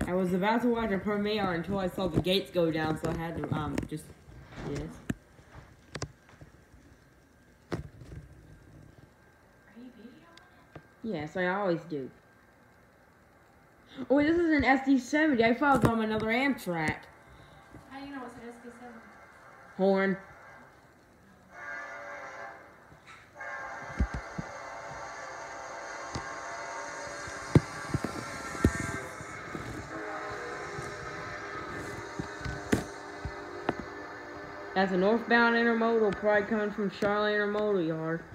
I was about to watch a premiere until I saw the gates go down, so I had to, just, yes. Are you videoing it? Yes, I always do. Oh, wait, this is an SD70. I thought it was on another Amtrak. How do you know it's an SD7? Horn. That's a northbound intermodal, probably coming from Charlotte Intermodal Yard.